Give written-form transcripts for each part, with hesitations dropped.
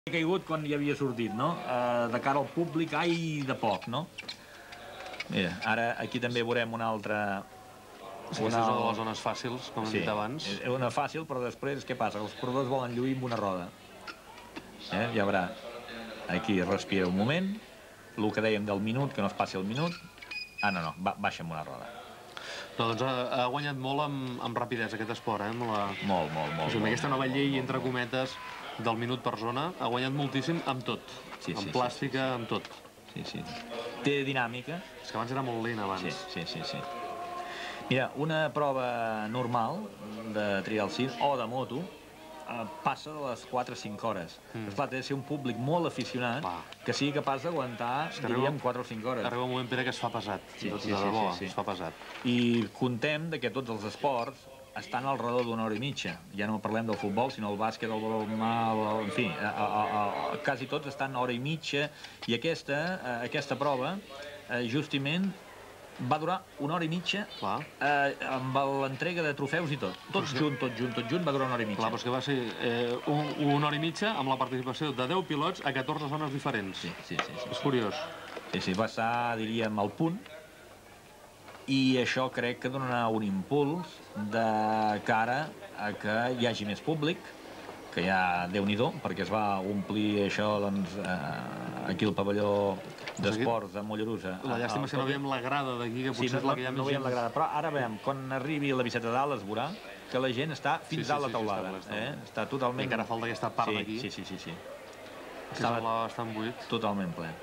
He caigut quan hi havia sortit, no? De cara al públic, ai, de poc, no? Mira, ara aquí també veurem una altra... Sí, aquesta és una de les zones fàcils, com hem dit abans. Sí, és una fàcil, però després què passa? Els corredors volen lluir amb una roda. Ja veurà. Aquí respira un moment. El que dèiem del minut, que no es passi el minut. Ah, no, baixa amb una roda. No, doncs ha guanyat molt amb rapidesa aquest esport, eh? Molt. Amb aquesta nova llei, entre cometes, del minut per zona, ha guanyat moltíssim amb tot. Amb plàstica, amb tot. Sí. Té dinàmica. És que abans era molt lent, abans. Sí. Mira, una prova normal de trial sim o de moto passa de les 4 a 5 hores. Esclar, té de ser un públic molt aficionat que sigui capaç d'aguantar, diríem, 4 o 5 hores. Arriba un moment, Pere, que es fa pesat. De debò, es fa pesat. I contem que tots els esports estan al redor d'una hora i mitja. Ja no parlem del futbol, sinó el bàsquet, el balonmà, en fi, quasi tots estan hora i mitja, i aquesta prova, justament, va durar una hora i mitja amb l'entrega de trofeus i tot. Tot junt, va durar una hora i mitja. Clar, però és que va ser una hora i mitja amb la participació de 10 pilots a 14 zones diferents. Sí. És curiós. Sí, va estar, diríem, al punt, i això crec que donarà un impuls de cara a que hi hagi més públic, que ja Déu-n'hi-do, perquè es va omplir això, doncs, aquí al pavelló d'esports de Mollerussa. La llàstima és que no veiem la grada d'aquí, que potser és la que hi ha més gent. No veiem la grada, però ara veiem, quan arribi la bicicleta dalt es veurà que la gent està fins dalt la teulada. Està totalment... I encara falta aquesta part d'aquí. Sí. Està bastant buit. Totalment ple.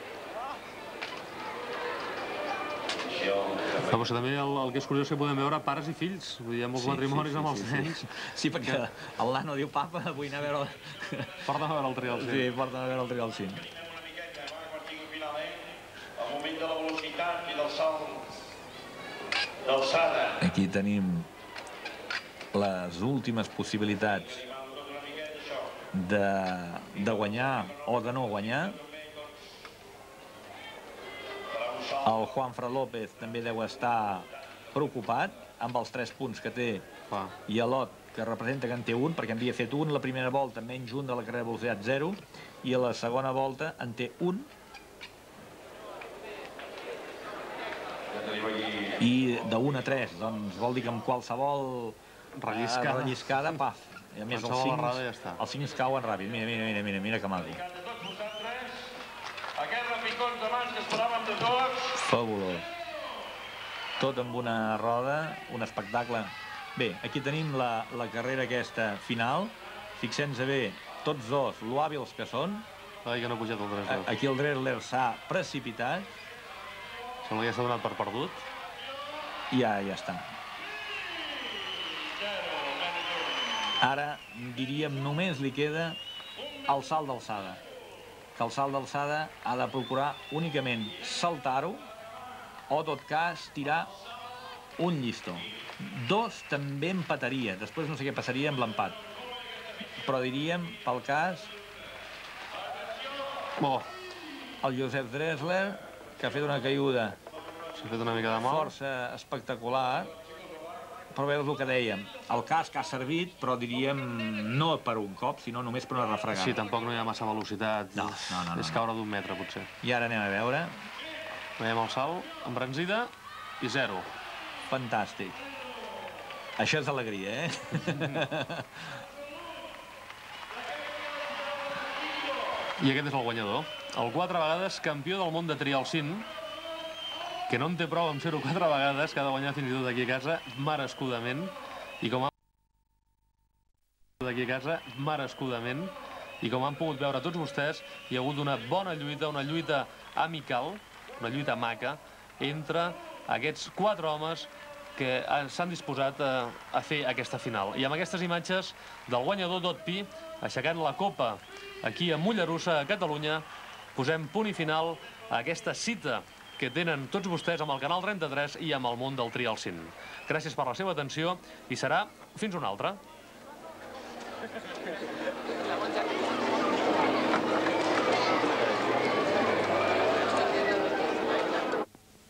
Però també el que és curiós és que podem veure pares i fills. Vull dir, hi ha molts matrimonis amb els nens. Sí, perquè el nano diu, papa, vull anar a veure... Porta'm a veure el trial sim. Sí, porta'm a veure el trial sim. El moment de la velocitat i del salt d'alçada. Aquí tenim les últimes possibilitats de guanyar o de no guanyar. El Juanfran López també deu estar preocupat amb els 3 punts que té, i l'Ot, que representa que en té un, perquè en havia fet un la primera volta, menys un de la carrera de velocitat 0, i a la segona volta en té un, i de 1 a 3, doncs vol dir que amb qualsevol relliscada, paf, i a més els 5 cauen ràpid. Mira que maco. Aquest repicón de mans que esperàvem de tots. Fabulós. Tot amb una roda, un espectacle. Bé, aquí tenim la carrera aquesta final. Fixem-nos bé, tots dos, lo hàbils que són. Ai, que no ha pujat el Dressler. Aquí el Dressler s'ha precipitat. Sembla que ja s'ha donat per perdut. I ja està. Ara, diríem, només li queda el salt d'alçada. Que el salt d'alçada ha de procurar únicament saltar-ho o, en tot cas, tirar un llistó. 2 també empataria. Després no sé què passaria amb l'empat. Però diríem, pel cas, el Josep Dressler, que ha fet una caiguda força espectacular, però veus el que dèiem, el casc ha servit, però diríem no per un cop, sinó només per una refregada. Sí, tampoc no hi ha massa velocitat. No. És caure d'1 metre, potser. I ara anem a veure. Veiem el salt, embranzida i 0. Fantàstic. Això és alegria, I aquest és el guanyador. El 4 vegades campió del món de trial sim, que no en té prou amb ser-ho 4 vegades, que ha de guanyar fins i tot aquí a casa, merescudament, i com han pogut veure tots vostès, hi ha hagut una bona lluita, una lluita amical, una lluita maca, entre aquests 4 homes que s'han disposat a fer aquesta final. I amb aquestes imatges del guanyador d'Ot Pi, aixecant la copa aquí a Mollerussa, a Catalunya, posem punt i final a aquesta cita que tenen tots vostès amb el Canal 33 i amb el món del trial sim. Gràcies per la seva atenció i serà fins una altra.